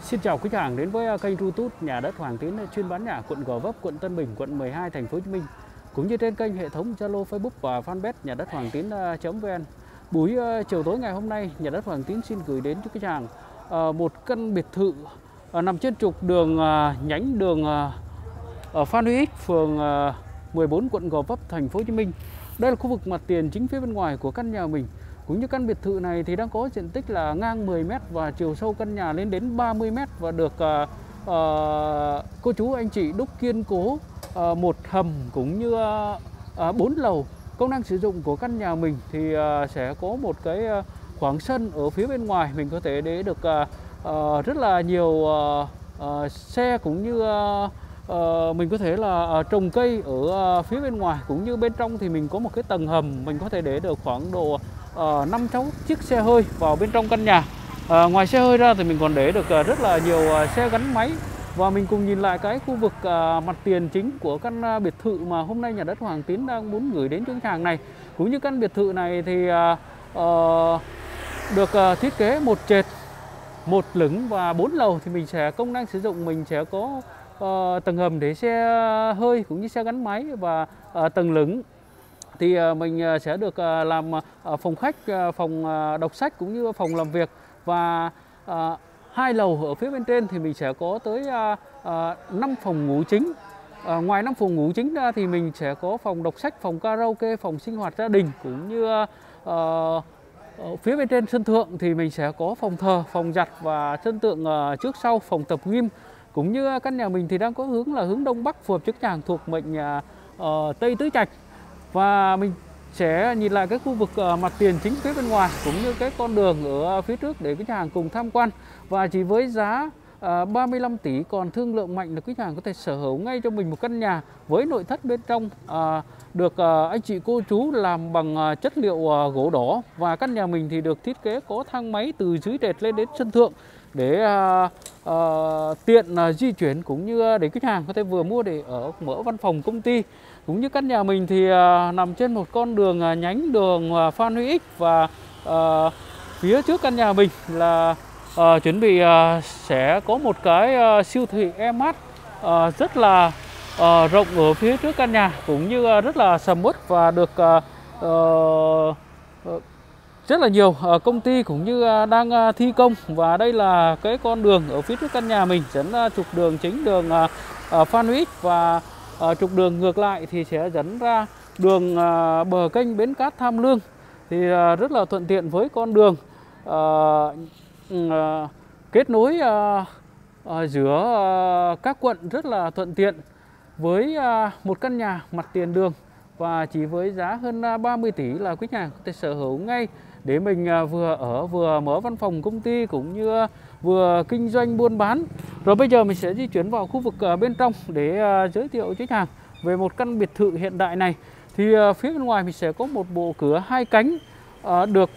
Xin chào quý khách hàng đến với kênh YouTube Nhà đất Hoàng Tín chuyên bán nhà quận Gò Vấp, quận Tân Bình, quận 12, thành phố Hồ Chí Minh, cũng như trên kênh hệ thống Zalo, Facebook và fanpage Nhà đất Hoàng Tín.vn. Buổi chiều tối ngày hôm nay, Nhà đất Hoàng Tín xin gửi đến cho khách hàng một căn biệt thự nằm trên trục đường nhánh đường Phan Huy Ích, phường 14, quận Gò Vấp, thành phố Hồ Chí Minh. Đây là khu vực mặt tiền chính phía bên ngoài của căn nhà mình. Cũng như căn biệt thự này thì đang có diện tích là ngang 10 m và chiều sâu căn nhà lên đến 30 m và được cô chú anh chị đúc kiên cố một hầm cũng như 4 lầu. Công năng sử dụng của căn nhà mình thì sẽ có một cái khoảng sân ở phía bên ngoài, mình có thể để được rất là nhiều xe, cũng như mình có thể là trồng cây ở phía bên ngoài, cũng như bên trong thì mình có một cái tầng hầm, mình có thể để được khoảng độ 5-6 chiếc xe hơi vào bên trong căn nhà. Ngoài xe hơi ra thì mình còn để được rất là nhiều xe gắn máy. Và mình cùng nhìn lại cái khu vực mặt tiền chính của căn biệt thự mà hôm nay Nhà đất Hoàng Tín đang muốn gửi đến cho khách hàng này. Cũng như căn biệt thự này thì được thiết kế một trệt, một lửng và 4 lầu. Thì mình sẽ công năng sử dụng, mình sẽ có tầng hầm để xe hơi cũng như xe gắn máy, và tầng lửng thì mình sẽ được làm phòng khách, phòng đọc sách cũng như phòng làm việc. Và 2 lầu ở phía bên trên thì mình sẽ có tới 5 phòng ngủ chính. Ngoài 5 phòng ngủ chính ra thì mình sẽ có phòng đọc sách, phòng karaoke, phòng sinh hoạt gia đình, cũng như phía bên trên sân thượng thì mình sẽ có phòng thờ, phòng giặt và sân thượng trước sau, phòng tập gym. Cũng như căn nhà mình thì đang có hướng là hướng đông bắc, phù hợp chức tràng thuộc mệnh Tây Tứ Trạch. Và mình sẽ nhìn lại cái khu vực mặt tiền chính phía bên ngoài, cũng như cái con đường ở phía trước để khách hàng cùng tham quan. Và chỉ với giá 35 tỷ còn thương lượng mạnh là khách hàng có thể sở hữu ngay cho mình một căn nhà với nội thất bên trong được anh chị cô chú làm bằng chất liệu gỗ đỏ. Và căn nhà mình thì được thiết kế có thang máy từ dưới trệt lên đến sân thượng để tiện di chuyển, cũng như để khách hàng có thể vừa mua để ở mở văn phòng công ty. Cũng như căn nhà mình thì nằm trên một con đường nhánh đường Phan Huy Ích, và phía trước căn nhà mình là chuẩn bị sẽ có một cái siêu thị Emart rất là rộng ở phía trước căn nhà, cũng như rất là sầm uất, và được rất là nhiều công ty cũng như đang thi công. Và đây là cái con đường ở phía trước căn nhà mình dẫn trục đường chính đường Phan Huy Ích, và trục đường ngược lại thì sẽ dẫn ra đường bờ kênh Bến Cát Tham Lương. Thì rất là thuận tiện với con đường kết nối giữa các quận, rất là thuận tiện với một căn nhà mặt tiền đường. Và chỉ với giá hơn 30 tỷ là khách hàng có thể sở hữu ngay để mình vừa ở vừa mở văn phòng công ty, cũng như vừa kinh doanh buôn bán. Rồi bây giờ mình sẽ di chuyển vào khu vực bên trong để giới thiệu cho khách hàng về một căn biệt thự hiện đại này. Thì phía bên ngoài mình sẽ có một bộ cửa 2 cánh được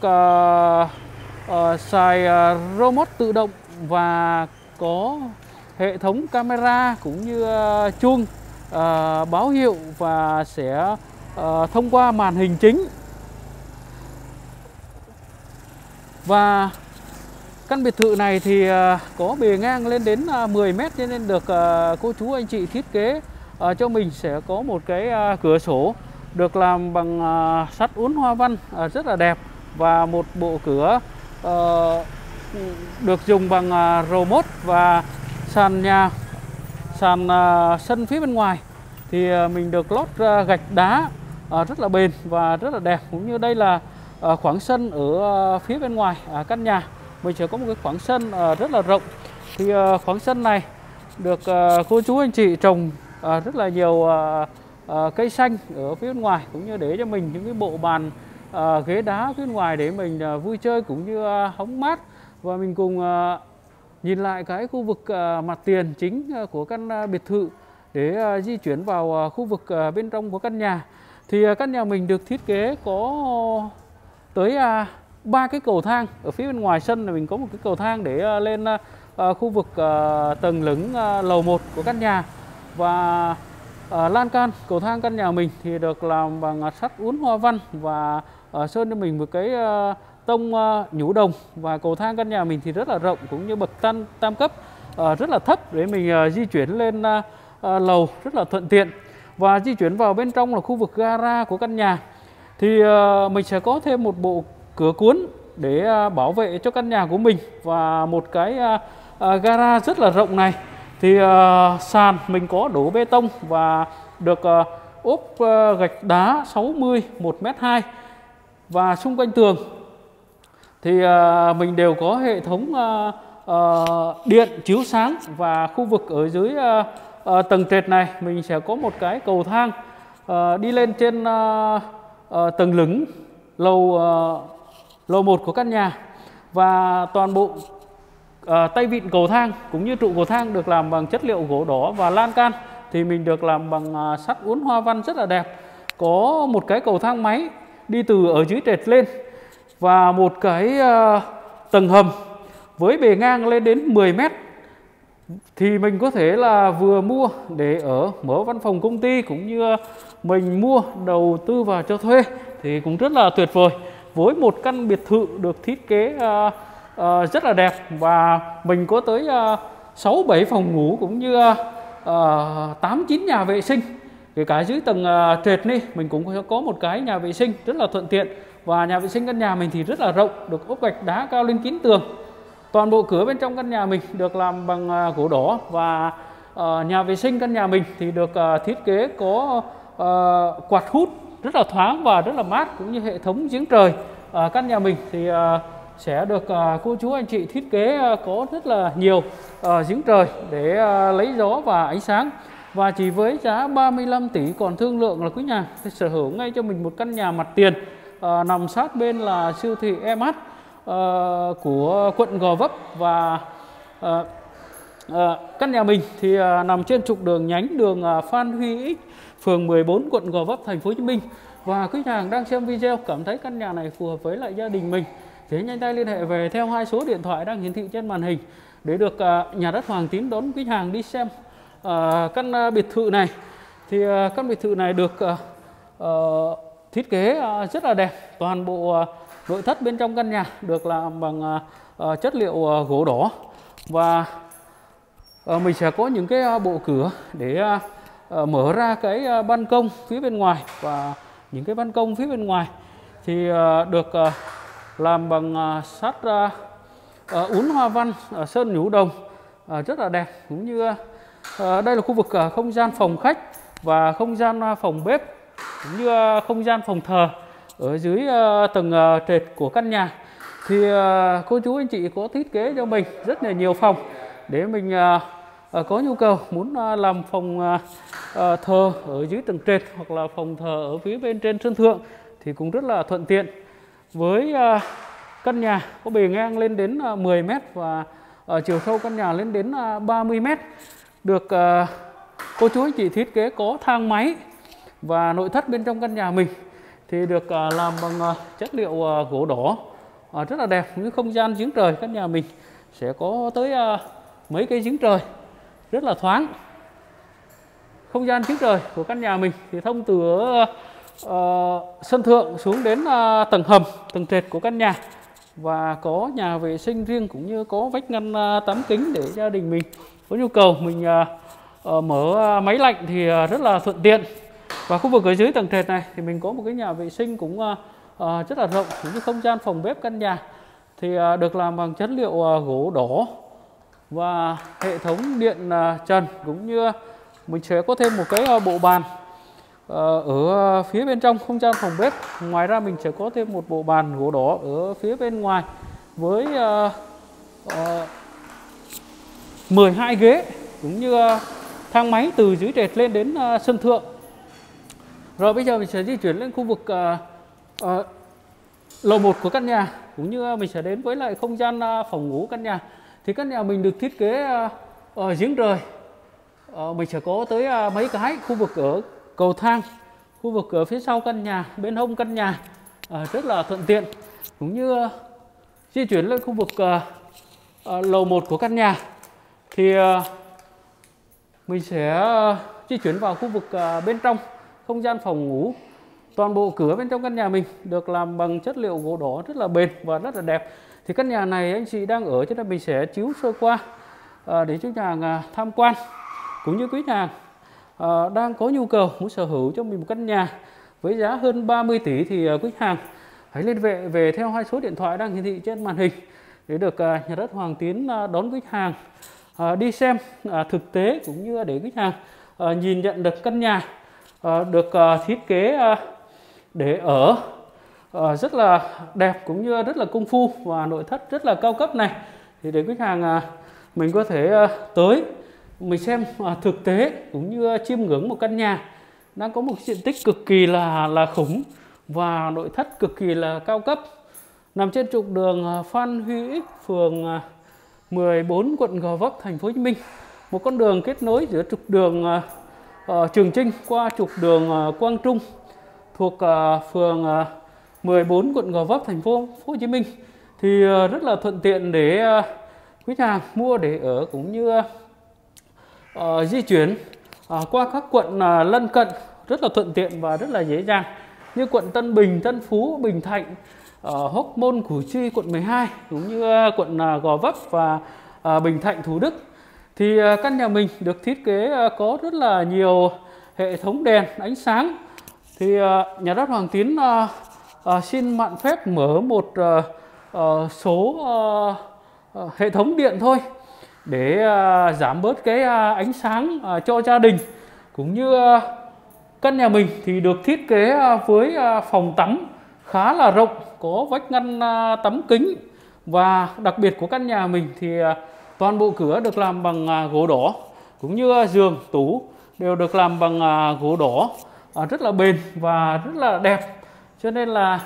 xài remote tự động, và có hệ thống camera cũng như chuông báo hiệu, và sẽ thông qua màn hình chính. Và căn biệt thự này thì có bề ngang lên đến 10 m, cho nên được cô chú anh chị thiết kế cho mình sẽ có một cái cửa sổ được làm bằng sắt uốn hoa văn rất là đẹp, và một bộ cửa được dùng bằng remote. Và sàn sân phía bên ngoài thì mình được lót gạch đá rất là bền và rất là đẹp. Cũng như đây là khoảng sân ở phía bên ngoài căn nhà, mình sẽ có một cái khoảng sân rất là rộng. Thì khoảng sân này được cô chú anh chị trồng rất là nhiều cây xanh ở phía bên ngoài, cũng như để cho mình những cái bộ bàn ghế đá phía bên ngoài để mình vui chơi cũng như hóng mát. Và mình cùng nhìn lại cái khu vực mặt tiền chính của căn biệt thự để di chuyển vào khu vực bên trong của căn nhà. Thì căn nhà mình được thiết kế có tới 3 cái cầu thang. Ở phía bên ngoài sân là mình có một cái cầu thang để lên khu vực tầng lửng lầu 1 của căn nhà. Và lan can cầu thang căn nhà mình thì được làm bằng sắt uốn hoa văn, và sơn cho mình một cái tông nhũ đồng. Và cầu thang căn nhà mình thì rất là rộng, cũng như bậc tam cấp rất là thấp để mình di chuyển lên lầu rất là thuận tiện. Và di chuyển vào bên trong là khu vực gara của căn nhà. Thì mình sẽ có thêm một bộ cửa cuốn để bảo vệ cho căn nhà của mình. Và một cái gara rất là rộng này. Thì sàn mình có đổ bê tông và được ốp gạch đá 60 1m2. Và xung quanh tường thì mình đều có hệ thống điện chiếu sáng. Và khu vực ở dưới tầng trệt này mình sẽ có một cái cầu thang đi lên trên tầng lửng lầu 1 của căn nhà. Và toàn bộ tay vịn cầu thang cũng như trụ cầu thang được làm bằng chất liệu gỗ đỏ, và lan can thì mình được làm bằng sắt uốn hoa văn rất là đẹp. Có một cái cầu thang máy đi từ ở dưới trệt lên, và một cái tầng hầm với bề ngang lên đến 10 mét. Thì mình có thể là vừa mua để ở mở văn phòng công ty, cũng như mình mua đầu tư vào cho thuê thì cũng rất là tuyệt vời. Với một căn biệt thự được thiết kế rất là đẹp, và mình có tới 6-7 phòng ngủ cũng như 8-9 nhà vệ sinh. Kể cả dưới tầng trệt đi mình cũng có một cái nhà vệ sinh rất là thuận tiện. Và nhà vệ sinh căn nhà mình thì rất là rộng, được ốp gạch đá cao lên kín tường. Toàn bộ cửa bên trong căn nhà mình được làm bằng gỗ đỏ. Và nhà vệ sinh căn nhà mình thì được thiết kế có quạt hút rất là thoáng và rất là mát, cũng như hệ thống giếng trời. Căn nhà mình thì sẽ được cô chú anh chị thiết kế có rất là nhiều giếng trời để lấy gió và ánh sáng. Và chỉ với giá 35 tỷ còn thương lượng là quý nhà sở hữu ngay cho mình một căn nhà mặt tiền nằm sát bên là siêu thị EMH của quận Gò Vấp. Và căn nhà mình thì nằm trên trục đường nhánh đường Phan Huy Ích, phường 14, quận Gò Vấp, thành phố Hồ Chí Minh. Và quý nhà hàng đang xem video cảm thấy căn nhà này phù hợp với lại gia đình mình thì hãy nhanh tay liên hệ về theo 2 số điện thoại đang hiển thị trên màn hình để được nhà đất Hoàng Tín đón quý hàng đi xem căn biệt thự này. Thì căn biệt thự này được thiết kế rất là đẹp. Toàn bộ nội thất bên trong căn nhà được làm bằng chất liệu gỗ đỏ. Và mình sẽ có những cái bộ cửa để mở ra cái ban công phía bên ngoài. Và những cái ban công phía bên ngoài thì được làm bằng sắt uốn hoa văn, sơn nhũ đồng rất là đẹp. Cũng như đây là khu vực không gian phòng khách và không gian phòng bếp, cũng như không gian phòng thờ ở dưới tầng trệt của căn nhà. Thì cô chú anh chị có thiết kế cho mình rất là nhiều phòng để mình có nhu cầu muốn làm phòng thờ ở dưới tầng trệt, hoặc là phòng thờ ở phía bên trên sân thượng thì cũng rất là thuận tiện. Với căn nhà có bề ngang lên đến 10 m và chiều sâu căn nhà lên đến 30 m. Được cô chú anh chị thiết kế có thang máy. Và nội thất bên trong căn nhà mình thì được làm bằng chất liệu gỗ đỏ rất là đẹp. Những không gian giếng trời căn nhà mình sẽ có tới mấy cây giếng trời rất là thoáng. Không gian giếng trời của căn nhà mình thì thông từ sân thượng xuống đến tầng hầm, tầng trệt của căn nhà. Và có nhà vệ sinh riêng, cũng như có vách ngăn tắm kính để gia đình mình có nhu cầu mình mở máy lạnh thì rất là thuận tiện. Và khu vực ở dưới tầng trệt này thì mình có một cái nhà vệ sinh cũng rất là rộng, cũng như không gian phòng bếp căn nhà thì được làm bằng chất liệu gỗ đỏ. Và hệ thống điện trần, cũng như mình sẽ có thêm một cái bộ bàn ở phía bên trong không gian phòng bếp. Ngoài ra mình sẽ có thêm một bộ bàn gỗ đỏ ở phía bên ngoài với 12 ghế, cũng như thang máy từ dưới trệt lên đến sân thượng. Rồi bây giờ mình sẽ di chuyển lên khu vực lầu 1 của căn nhà, cũng như mình sẽ đến với lại không gian phòng ngủ căn nhà. Thì căn nhà mình được thiết kế giếng trời. Mình sẽ có tới mấy cái khu vực ở cầu thang, khu vực ở phía sau căn nhà, bên hông căn nhà rất là thuận tiện. Cũng như di chuyển lên khu vực lầu 1 của căn nhà thì mình sẽ di chuyển vào khu vực bên trong không gian phòng ngủ. Toàn bộ cửa bên trong căn nhà mình được làm bằng chất liệu gỗ đỏ rất là bền và rất là đẹp. Thì căn nhà này anh chị đang ở, cho nên mình sẽ chiếu sơ qua để cho khách hàng tham quan, cũng như quý khách hàng đang có nhu cầu muốn sở hữu cho mình một căn nhà với giá hơn 30 tỷ thì quý khách hàng hãy liên hệ về theo 2 số điện thoại đang hiển thị trên màn hình để được nhà đất Hoàng Tiến đón quý khách hàng đi xem thực tế, cũng như để quý khách hàng nhìn nhận được căn nhà được thiết kế để ở rất là đẹp, cũng như rất là công phu và nội thất rất là cao cấp này. Thì để khách hàng mình có thể tới mình xem thực tế, cũng như chiêm ngưỡng một căn nhà đang có một diện tích cực kỳ là khủng và nội thất cực kỳ là cao cấp, nằm trên trục đường Phan Huy Ích, phường 14, quận Gò Vấp, thành phố Hồ Chí Minh. Một con đường kết nối giữa trục đường Trường Chinh qua trục đường Quang Trung thuộc phường 14, quận Gò Vấp, thành phố Hồ Chí Minh. Thì rất là thuận tiện để quý khách hàng mua để ở, cũng như di chuyển qua các quận lân cận rất là thuận tiện và rất là dễ dàng, như quận Tân Bình, Tân Phú, Bình Thạnh, Hóc Môn, Củ Chi, quận 12, cũng như quận Gò Vấp và Bình Thạnh, Thủ Đức. Thì căn nhà mình được thiết kế có rất là nhiều hệ thống đèn ánh sáng. Thì nhà đất Hoàng Tiến xin mạn phép mở một số hệ thống điện thôi để giảm bớt cái ánh sáng cho gia đình. Cũng như căn nhà mình thì được thiết kế với phòng tắm khá là rộng, có vách ngăn tắm kính, và đặc biệt của căn nhà mình thì toàn bộ cửa được làm bằng gỗ đỏ, cũng như giường, tủ đều được làm bằng gỗ đỏ rất là bền và rất là đẹp. Cho nên là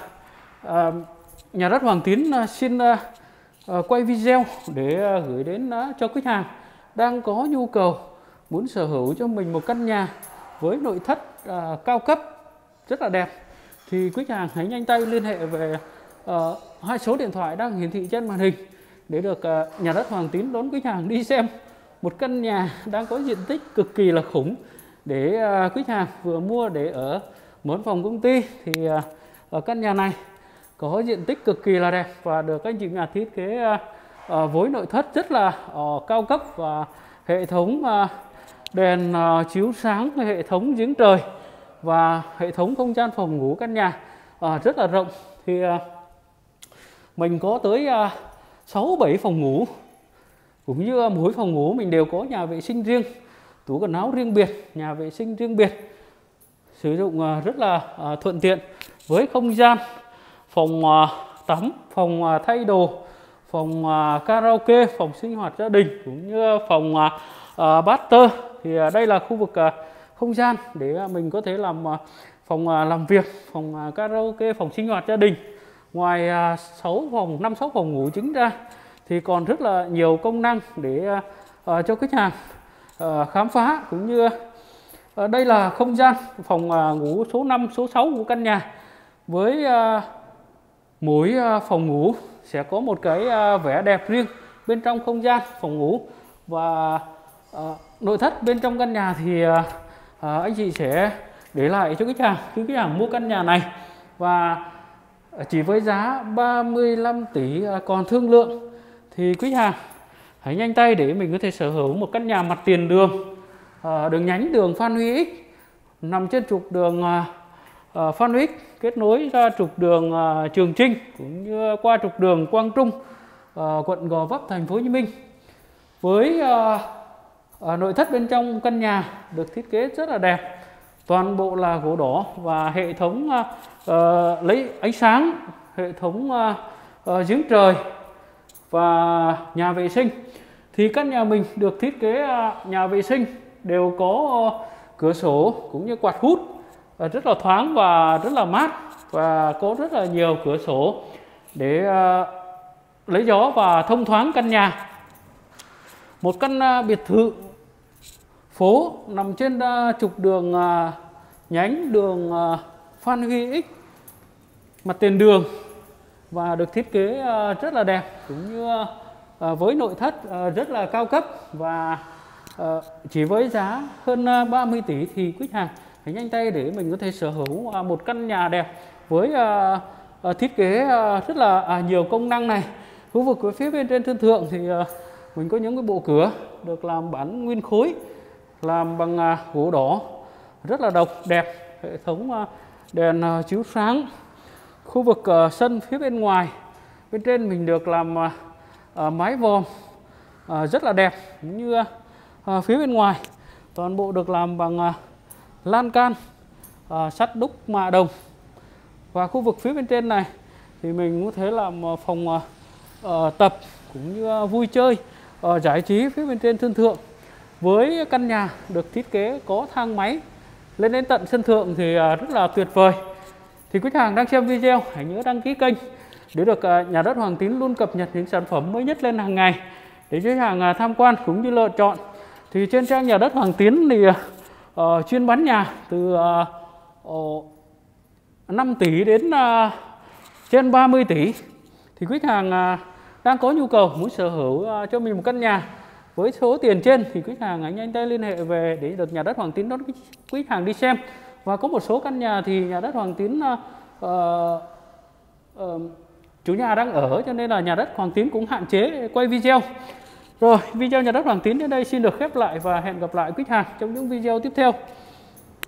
nhà đất Hoàng Tiến xin quay video để gửi đến cho khách hàng đang có nhu cầu muốn sở hữu cho mình một căn nhà với nội thất cao cấp rất là đẹp. Thì quý khách hàng hãy nhanh tay liên hệ về 2 số điện thoại đang hiển thị trên màn hình để được nhà đất Hoàng Tiến đón quý khách hàng đi xem một căn nhà đang có diện tích cực kỳ là khủng để quý khách hàng vừa mua để ở muốn phòng công ty. Thì ở căn nhà này có diện tích cực kỳ là đẹp và được anh chị nhà thiết kế với nội thất rất là cao cấp, và hệ thống đèn chiếu sáng, hệ thống giếng trời và hệ thống không gian phòng ngủ căn nhà rất là rộng. Thì mình có tới 6-7 phòng ngủ, cũng như mỗi phòng ngủ mình đều có nhà vệ sinh riêng, tủ quần áo riêng biệt, nhà vệ sinh riêng biệt, sử dụng rất là thuận tiện với không gian phòng tắm, phòng thay đồ, phòng karaoke, phòng sinh hoạt gia đình, cũng như phòng master. Thì đây là khu vực không gian để mình có thể làm phòng làm việc, phòng karaoke, phòng sinh hoạt gia đình. Ngoài 5-6 phòng ngủ chính ra thì còn rất là nhiều công năng để cho khách hàng khám phá. Cũng như đây là không gian phòng ngủ số 5, số 6 của căn nhà, với mỗi phòng ngủ sẽ có một cái vẻ đẹp riêng bên trong không gian phòng ngủ. Và nội thất bên trong căn nhà thì anh chị sẽ để lại cho khách hàng khi khách hàng mua căn nhà này, và chỉ với giá 35 tỷ còn thương lượng. Thì quý hàng hãy nhanh tay để mình có thể sở hữu một căn nhà mặt tiền đường, đường nhánh đường Phan Huy Ích, nằm trên trục đường Phan Huy Ích kết nối ra trục đường Trường Chinh, cũng như qua trục đường Quang Trung, quận Gò Vấp, thành phố Hồ Chí Minh. Với nội thất bên trong căn nhà được thiết kế rất là đẹp, toàn bộ là gỗ đỏ và hệ thống lấy ánh sáng, hệ thống giếng trời và nhà vệ sinh. Thì căn nhà mình được thiết kế nhà vệ sinh đều có cửa sổ cũng như quạt hút rất là thoáng và rất là mát, và có rất là nhiều cửa sổ để lấy gió và thông thoáng căn nhà. Một căn biệt thự phố nằm trên trục đường nhánh đường Phan Huy Ích, mặt tiền đường, và được thiết kế rất là đẹp, cũng như với nội thất rất là cao cấp. Và chỉ với giá hơn 30 tỷ thì quý hàng hãy nhanh tay để mình có thể sở hữu một căn nhà đẹp với thiết kế rất là nhiều công năng này. Khu vực của phía bên trên sân thượng thì mình có những cái bộ cửa được làm bản nguyên khối, làm bằng gỗ đỏ, rất là độc đẹp. Hệ thống đèn chiếu sáng. Khu vực sân phía bên ngoài, bên trên mình được làm mái vòm rất là đẹp, cũng như phía bên ngoài toàn bộ được làm bằng lan can sắt đúc mạ đồng. Và khu vực phía bên trên này thì mình có thể làm phòng tập cũng như vui chơi, giải trí phía bên trên sân thượng. Với căn nhà được thiết kế có thang máy lên đến tận sân thượng thì rất là tuyệt vời. Thì quý khách hàng đang xem video hãy nhớ đăng ký kênh để được Nhà đất Hoàng Tín luôn cập nhật những sản phẩm mới nhất lên hàng ngày để quý khách hàng tham quan cũng như lựa chọn. Thì trên trang Nhà đất Hoàng Tín thì chuyên bán nhà từ 5 tỷ đến trên 30 tỷ. Thì quý khách hàng đang có nhu cầu muốn sở hữu cho mình một căn nhà với số tiền trên thì quý khách hàng hãy nhanh tay liên hệ về để được Nhà đất Hoàng Tín đón quý khách hàng đi xem. Và có một số căn nhà thì Nhà đất Hoàng Tín chủ nhà đang ở, cho nên là Nhà đất Hoàng Tín cũng hạn chế quay video. Rồi, video Nhà đất Hoàng Tín đến đây xin được khép lại và hẹn gặp lại quý khách hàng trong những video tiếp theo.